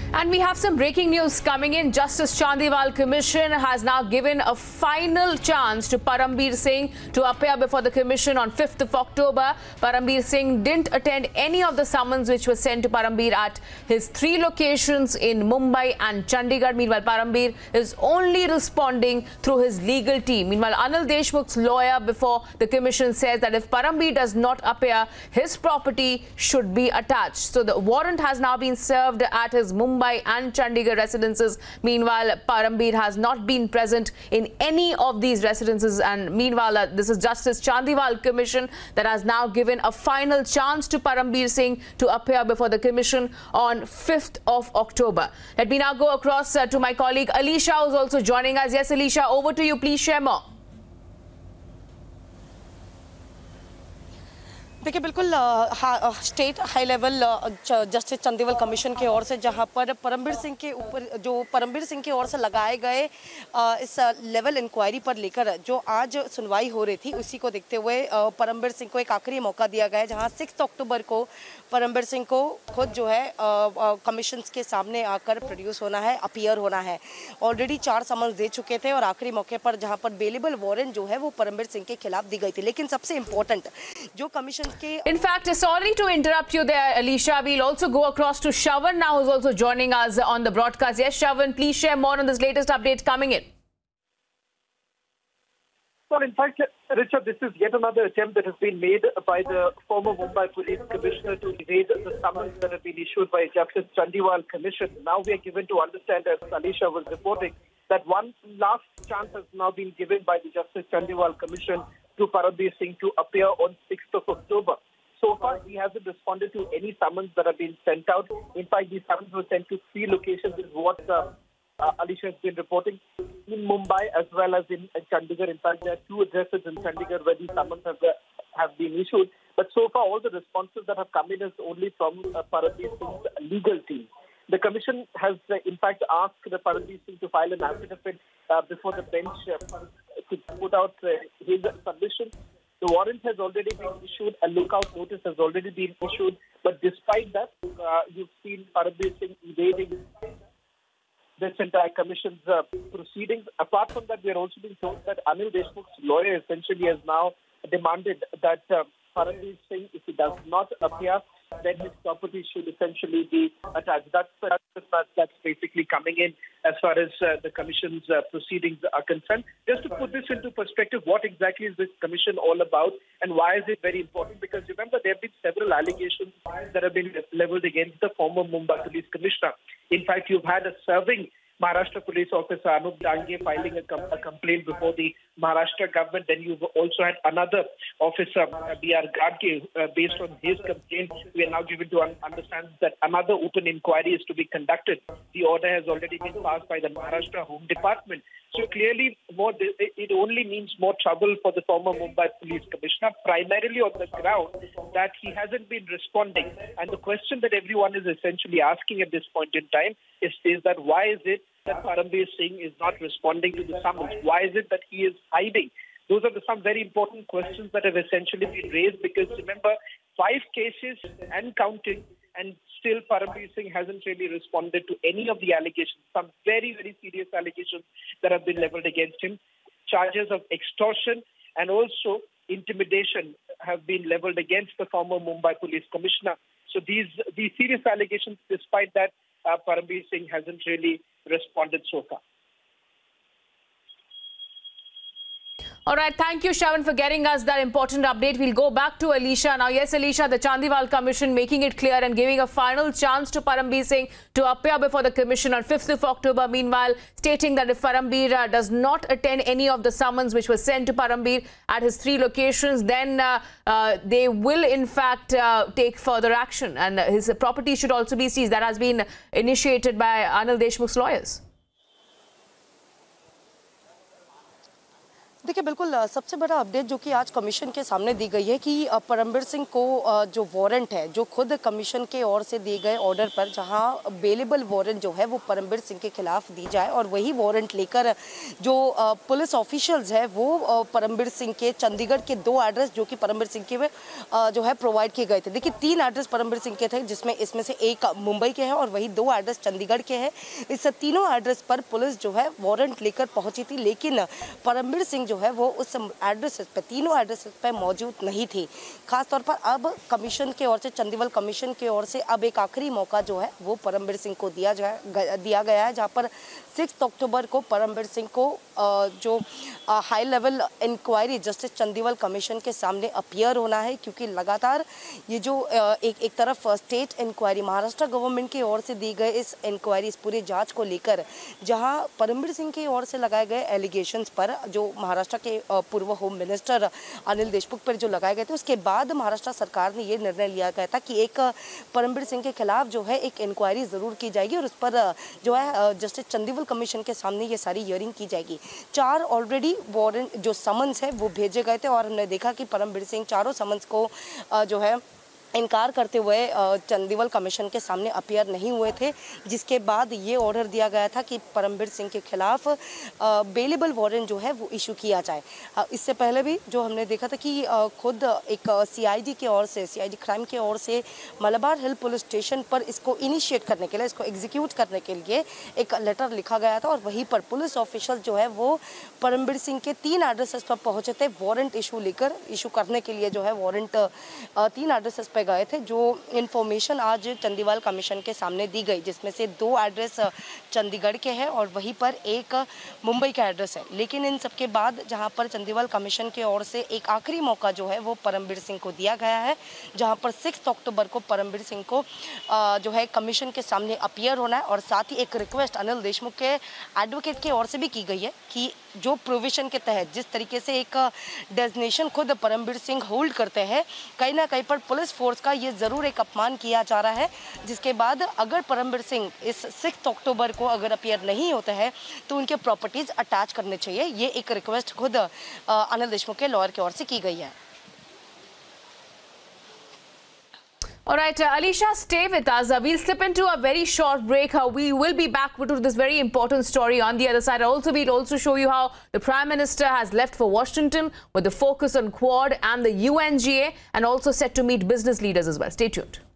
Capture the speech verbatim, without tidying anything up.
And we have some breaking news coming in. Justice Chandiwal Commission has now given a final chance to Parambir Singh to appear before the Commission on fifth of October. Parambir Singh didn't attend any of the summons which was sent to Parambir at his three locations in Mumbai and Chandigarh. Meanwhile, Parambir is only responding through his legal team. Meanwhile, Anil Deshmukh's lawyer before the Commission says that if Parambir does not appear, his property should be attached. So the warrant has now been served at his Mumbai and Chandigarh residences. Meanwhile, Parambir has not been present in any of these residences. And meanwhile, uh, this is Justice Chandiwal Commission that has now given a final chance to Parambir Singh to appear before the Commission on fifth of October. Let me now go across uh, to my colleague Alisha, who is also joining us. Yes, Alisha, over to you. Please share more. देखिए बिल्कुल state high level justice Chandiwal commission की ओर से जहां पर परमबीर सिंह के ऊपर जो परमबीर सिंह की ओर से लगाए गए इस लेवल इंक्वायरी पर लेकर जो आज सुनवाई हो रही थी, उसी को देखते हुए परमबीर सिंह को एक आखिरी मौका दिया गया है, जहां सिक्स अक्टूबर को परमबीर सिंह को खुद जो है कमीशन के सामने आकर प्रोड्यूस होना है, अपीयर होना है। ऑलरेडी चार समन्स दे चुके थे और आखिरी मौके पर जहां पर बेलेबल वारंट जो है वो परमबीर सिंह के खिलाफ दी गई थी। लेकिन सबसे इम्पोर्टेंट जो commission In fact, sorry to interrupt you there, Alisha. We'll also go across to Shravan now, who's also joining us on the broadcast. Yes, Shravan, please share more on this latest update coming in. Well, in fact, Richard, this is yet another attempt that has been made by the former Mumbai Police Commissioner to evade the summons that have been issued by Justice Chandiwal Commission. Now we are given to understand, as Alisha was reporting, that one last chance has now been given by the Justice Chandiwal Commission to Parambir Singh to appear on sixth of October. So far, he hasn't responded to any summons that have been sent out. In fact, these summons were sent to three locations, is what uh, uh, Alisha has been reporting, in Mumbai as well as in uh, Chandigarh. In fact, there are two addresses in Chandigarh where these summons have, uh, have been issued. But so far, all the responses that have come in is only from uh, Parambir Singh's legal team. The Commission has, uh, in fact, asked the Parambir Singh to file an affidavit uh, before the bench uh, to put out uh, his submission. The warrant has already been issued, a lookout notice has already been issued, but despite that, uh, you've seen Parambir Singh evading this entire Commission's uh, proceedings. Apart from that, we are also being told that Anil Deshmukh's lawyer essentially has now demanded that uh, Parambir Singh, if he does not appear, then his property should essentially be attached. That's, that's, that's basically coming in as far as uh, the Commission's uh, proceedings are concerned. Just to put this into perspective, what exactly is this Commission all about and why is it very important? Because remember, there have been several allegations that have been leveled against the former Mumbai Police Commissioner. In fact, you've had a serving Maharashtra Police Officer Anup Dange filing a, com a complaint before the Maharashtra government. Then you've also had another officer, uh, B R Gadge, uh, based on his complaint. We are now given to un understand that another open inquiry is to be conducted. The order has already been passed by the Maharashtra Home Department. So clearly, more it only means more trouble for the former Mumbai Police Commissioner, primarily on the ground that he hasn't been responding. And the question that everyone is essentially asking at this point in time is, is that why is it that Parambir Singh is not responding to the summons? Why is it that he is hiding? Those are the, some very important questions that have essentially been raised, because remember, five cases and counting, and still Parambir Singh hasn't really responded to any of the allegations, some very, very serious allegations that have been leveled against him. Charges of extortion and also intimidation have been leveled against the former Mumbai Police Commissioner. So these, these serious allegations, despite that, uh, Parambir Singh hasn't really responded so far. All right, thank you, Shravan, for getting us that important update. We'll go back to Alisha now. Yes, Alisha, the Chandiwal Commission making it clear and giving a final chance to Parambir Singh to appear before the Commission on fifth of October. Meanwhile, stating that if Parambir uh, does not attend any of the summons which was sent to Parambir at his three locations, then uh, uh, they will, in fact, uh, take further action. And his property should also be seized. That has been initiated by Anil Deshmukh's lawyers. देखिए बिल्कुल सबसे बड़ा update जो कि आज commission के सामने दी गई है कि परमबीर सिंह को जो वारंट है, जो खुद कमीशन के ओर से दिए गए ऑर्डर पर जहां बेलेबल वारंट जो है वो परमबीर सिंह के खिलाफ दी जाए और वही वारंट लेकर जो पुलिस ऑफिशियल्स है वो परमबीर सिंह के चंडीगढ़ के दो एड्रेस जो कि परमबीर सिंह के जो है प्रोवाइड किए गए थे। देखिए तीन एड्रेस परमबीर सिंह के थे, जिसमें इसमें से एक मुंबई के हैं और वही दो एड्रेस चंडीगढ़ के हैं। इस तीनों एड्रेस पर पुलिस जो है वारंट लेकर पहुंची थी, लेकिन परमबीर सिंह जो है वो उस एड्रेस पे, तीनों एड्रेस पे मौजूद नहीं थी। खासतौर पर अब कमीशन के ओर से, चंडीगढ़ कमीशन के ओर से अब एक आखिरी मौका जो है वो परमबीर सिंह को दिया जाए दिया गया है, जहां पर सिक्स अक्टूबर को परमबीर सिंह को जो high level inquiry justice Chandigarh commission के सामने अपीयर होना है, क्योंकि लगातार ये जो एक एक तरफ स्टेट इंक्वायरी महाराष्ट्र गवर्नमेंट की ओर से दी गई इस इंक्वायरी, इस पूरी जांच को लेकर जहां परमबीर सिंह की ओर से लगाए गए एलिगेशंस पर जो महाराष्ट्र के पूर्व होम मिनिस्टर अनिल देशमुख पर जो लगाए गए थे, उसके बाद महाराष्ट्र सरकार ने ये निर्णय लिया गया था कि एक परमबीर सिंह के खिलाफ जो है एक इंक्वायरी जरूर की जाएगी और उस पर जो है जस्टिस चंडीगढ़ कमीशन के सामने ये सारी हियरिंग की जाएगी। चार ऑलरेडी वारंट जो समन्स है वो भेजे गए थे और हमने देखा कि परमबीर सिंह चारों समन्स को जो है इनकार करते हुए चंडीगढ़ कमीशन के सामने अपीयर नहीं हुए थे, जिसके बाद ये ऑर्डर दिया गया था कि परमबीर सिंह के खिलाफ बेलेबल वारंट जो है वो इशू किया जाए। इससे पहले भी जो हमने देखा था कि खुद एक सीआईडी की ओर से, सीआईडी क्राइम की ओर से मलबार हिल पुलिस स्टेशन पर इसको इनिशिएट करने के लिए, इसको एग्जीक्यूट करने के लिए एक लेटर लिखा गया था और वहीं पर पुलिस ऑफिशियल जो है वो परमबीर सिंह के तीन एड्रेसेस पर पहुंचे थे वारंट इशू लेकर, इशू करने के लिए जो है वारंट तीन एड्रेसेस पर गए थे। जो इंफॉर्मेशन आज चंडीगढ़ कमीशन के सामने दी गई, जिसमें से दो एड्रेस चंडीगढ़ के हैं और वहीं पर एक मुंबई का एड्रेस है, लेकिन इन सबके बाद जहां पर चंडीगढ़ कमीशन की ओर से एक आखिरी मौका जो है वो परमबीर सिंह को दिया गया है, जहां पर सिक्स अक्टूबर को परमबीर सिंह को जो है कमीशन के सामने अपीयर होना है और साथ ही एक रिक्वेस्ट अनिल देशमुख के एडवोकेट की ओर से भी की गई है कि जो प्रोविजन के तहत जिस तरीके से एक डेजिग्नेशन खुद परमबीर सिंह होल्ड करते हैं, कहीं ना कहीं पर पुलिस फोर्स का ये जरूर एक अपमान किया जा रहा है, जिसके बाद अगर परमबीर सिंह इस सिक्स अक्टूबर को अगर अपीयर नहीं होते हैं तो उनके प्रॉपर्टीज अटैच करने चाहिए। ये एक रिक्वेस्ट खुद अनिल देशमुख के लॉयर की ओर से की गई है। All right, uh, Alisha, stay with us. Uh, we'll slip into a very short break. Uh, we will be back to this very important story on the other side. Also, we'll also show you how the Prime Minister has left for Washington with the focus on Quad and the U N G A, and also set to meet business leaders as well. Stay tuned.